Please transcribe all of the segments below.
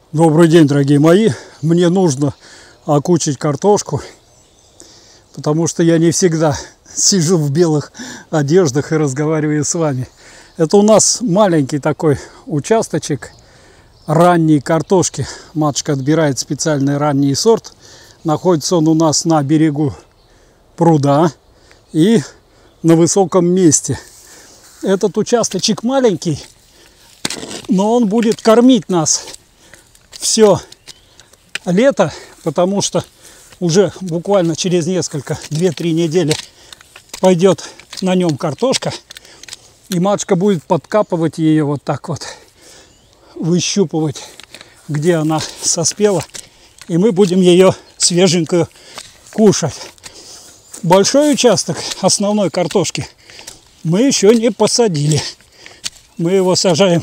Добрый день, дорогие мои. Мне нужно окучить картошку, потому что я не всегда сижу в белых одеждах и разговариваю с вами. Это у нас маленький такой участочек ранней картошки. Матушка отбирает специальный ранний сорт. Находится он у нас на берегу пруда и на высоком месте. Этот участочек маленький, но он будет кормить нас все лето, потому что уже буквально через несколько, 2-3 недели пойдет на нем картошка, и матушка будет подкапывать ее вот так вот, выщупывать, где она соспела, и мы будем ее свеженькую кушать. Большой участок основной картошки мы еще не посадили. Мы его сажаем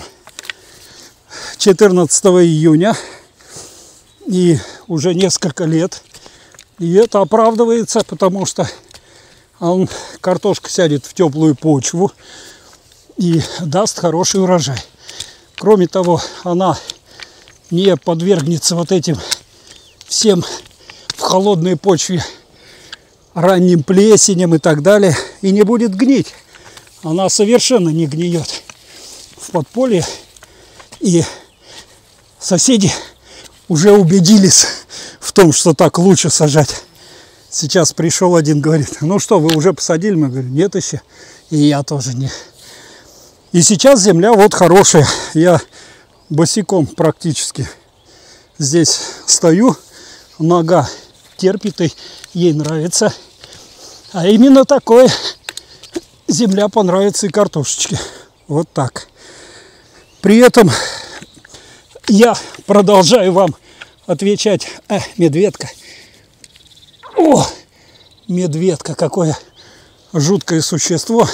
14 июня и уже несколько лет. И это оправдывается, потому что картошка сядет в теплую почву и даст хороший урожай. Кроме того, она не подвергнется вот этим всем в холодной почве ранним плесеням и так далее, и не будет гнить. Она совершенно не гниет в подполье. И соседи уже убедились в том, что так лучше сажать. Сейчас пришел один, говорит: ну что, вы уже посадили? Мы говорим: нет еще. И я тоже не. И сейчас земля вот хорошая. Я босиком практически здесь стою. Нога терпит, и ей нравится. А именно такой земля понравится и картошечке. Вот так. При этом я продолжаю вам отвечать. Медведка. О, медведка, какое жуткое существо.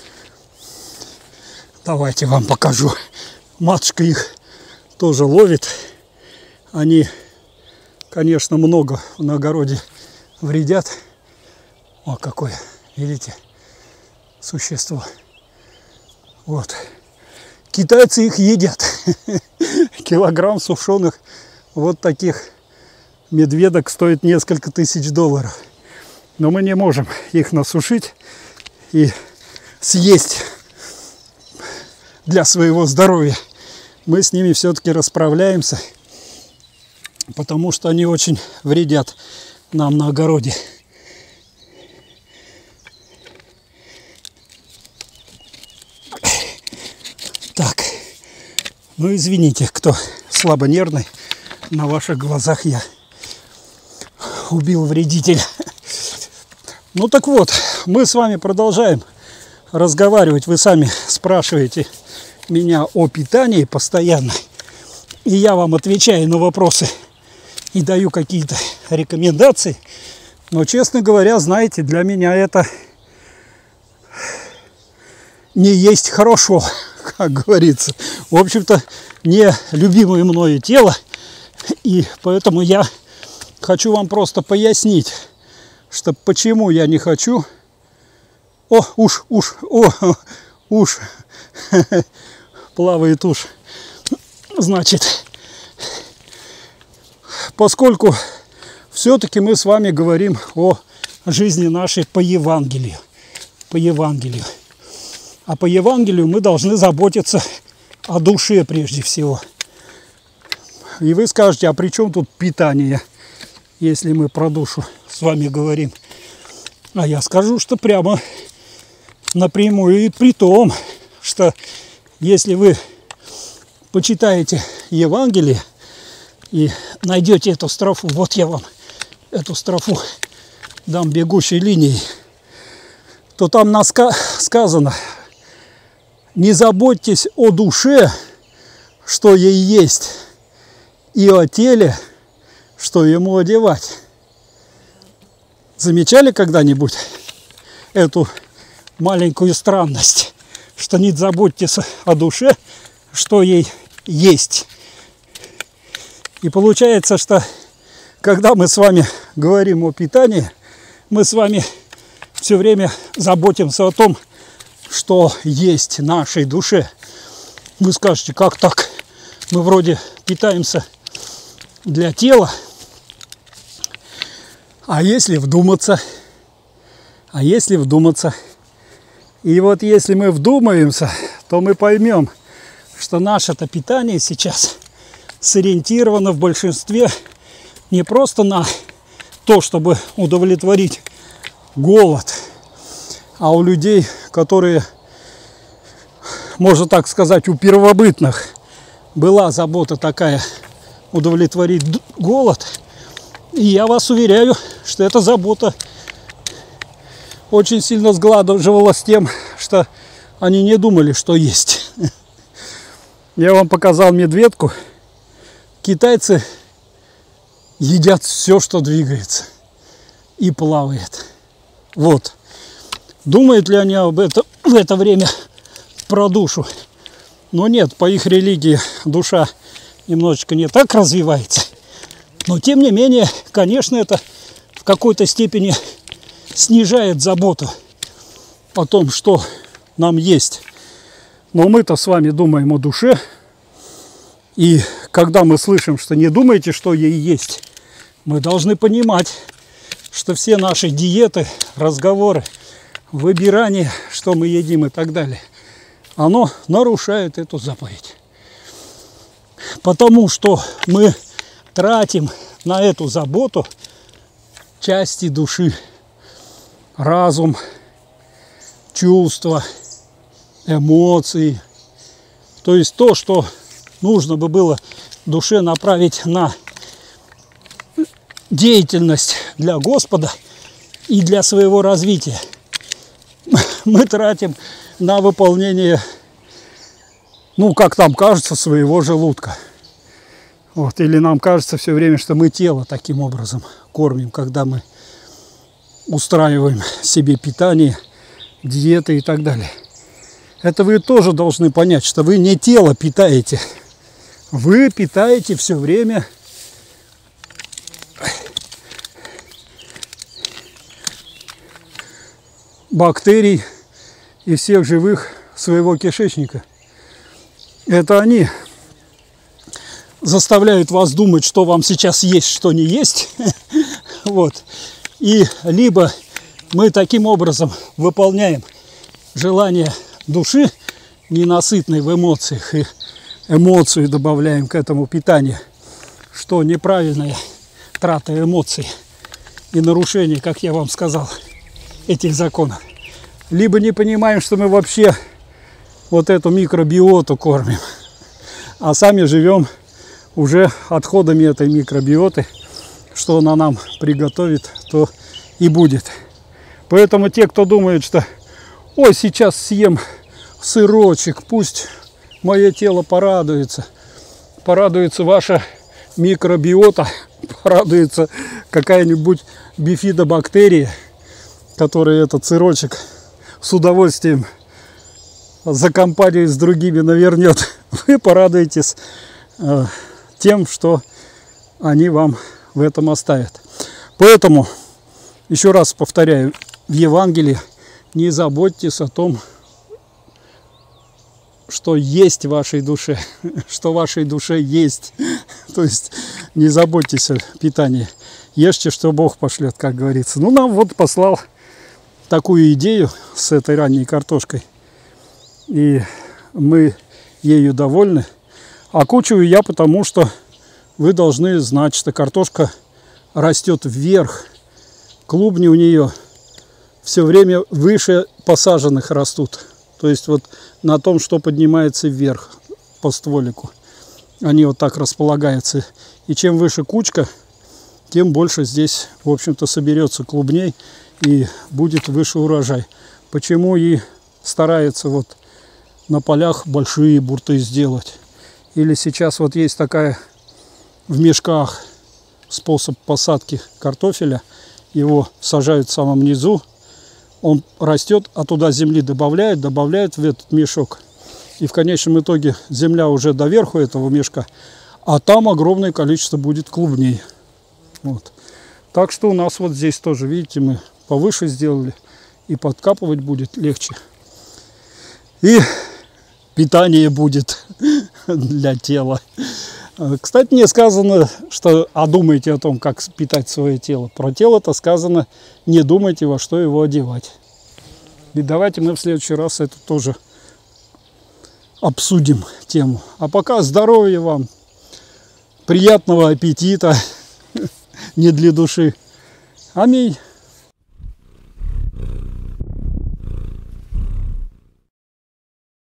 Давайте вам покажу. Матушка их тоже ловит. Они, конечно, много на огороде вредят. О, какое, видите, существо. Вот. Китайцы их едят. Килограмм сушеных вот таких медведок стоит несколько тысяч долларов. Но мы не можем их насушить и съесть для своего здоровья. Мы с ними все-таки расправляемся, потому что они очень вредят нам на огороде. Так, ну извините, кто слабонервный, на ваших глазах я убил вредителя. Ну так вот, мы с вами продолжаем разговаривать. Вы сами спрашиваете меня о питании постоянно, и я вам отвечаю на вопросы и даю какие-то рекомендации. Но, честно говоря, знаете, для меня это не есть хорошо, как говорится. В общем-то, не любимое мною тело. И поэтому я хочу вам просто пояснить, что почему я не хочу. Уж. Плавает уж. Значит, поскольку все-таки мы с вами говорим о жизни нашей по Евангелию. По Евангелию. А по Евангелию мы должны заботиться о душе прежде всего. И вы скажете: а при чем тут питание, если мы про душу с вами говорим? А я скажу, что прямо напрямую, и при том, что если вы почитаете Евангелие и найдете эту строфу, вот я вам эту строфу дам бегущей линией, то там сказано: не заботьтесь о душе, что ей есть, и о теле, что ему одевать. Замечали когда-нибудь эту маленькую странность, что не заботьтесь о душе, что ей есть? И получается, что когда мы с вами говорим о питании, мы с вами все время заботимся о том, что есть нашей душе. Вы скажете: как так? Мы вроде питаемся для тела. А если вдуматься, и вот если мы вдумаемся, то мы поймем, что наше-то питание сейчас сориентировано в большинстве не просто на то, чтобы удовлетворить голод, а у людей, которые, можно так сказать, у первобытных была забота такая удовлетворить голод. И я вас уверяю, что эта забота очень сильно сгладывалась с тем, что они не думали, что есть. Я вам показал медведку. Китайцы едят все, что двигается и плавает. Вот. Думают ли они об этом в это время про душу? Но нет, по их религии душа немножечко не так развивается. Но тем не менее, конечно, это в какой-то степени снижает заботу о том, что нам есть. Но мы-то с вами думаем о душе. И когда мы слышим, что не думайте, что ей есть, мы должны понимать, что все наши диеты, разговоры, выбирание, что мы едим и так далее, оно нарушает эту заповедь. Потому что мы тратим на эту заботу части души, разум, чувства, эмоции. То есть то, что нужно бы было душе направить на деятельность для Господа и для своего развития, мы тратим на выполнение, ну, как нам кажется, своего желудка. Вот. Или нам кажется все время, что мы тело таким образом кормим, когда мы устраиваем себе питание, диеты и так далее. Это вы тоже должны понять, что вы не тело питаете. Вы питаете все время бактерий и всех живых своего кишечника. Это они заставляют вас думать, что вам сейчас есть, что не есть. Вот. И либо мы таким образом выполняем желание души, ненасытной в эмоциях, и эмоцию добавляем к этому питанию, что неправильная трата эмоций и нарушение, как я вам сказал, этих законов. Либо не понимаем, что мы вообще вот эту микробиоту кормим, а сами живем уже отходами этой микробиоты. Что она нам приготовит, то и будет. Поэтому те, кто думает, что ой, сейчас съем сырочек, пусть мое тело порадуется, порадуется ваша микробиота, порадуется какая-нибудь бифидобактерия, которая этот сырочек с удовольствием за компанию с другими навернет. Вы порадуетесь тем, что они вам в этом оставят. Поэтому, еще раз повторяю, в Евангелии не заботьтесь о том, что есть в вашей душе, что в вашей душе есть. То есть не заботьтесь о питании. Ешьте, что Бог пошлет, как говорится. Ну, нам вот послал такую идею с этой ранней картошкой. И мы ею довольны. Окучиваю я, потому что вы должны знать, что картошка растет вверх. Клубни у нее все время выше посаженных растут. То есть вот на том, что поднимается вверх по стволику. Они вот так располагаются. И чем выше кучка, тем больше здесь, в общем-то, соберется клубней и будет выше урожай. Почему и стараются вот на полях большие бурты сделать. Или сейчас вот есть такая в мешках способ посадки картофеля. Его сажают в самом низу. Он растет, а туда земли добавляют в этот мешок. И в конечном итоге земля уже доверху этого мешка. А там огромное количество будет клубней. Вот. Так что у нас вот здесь тоже, видите, мы повыше сделали. И подкапывать будет легче. И питание будет для тела. Кстати, не сказано, что думайте о том, как питать свое тело. Про тело-то сказано, не думайте, во что его одевать. И давайте мы в следующий раз это тоже обсудим тему. А пока здоровья вам, приятного аппетита, не для души. Аминь.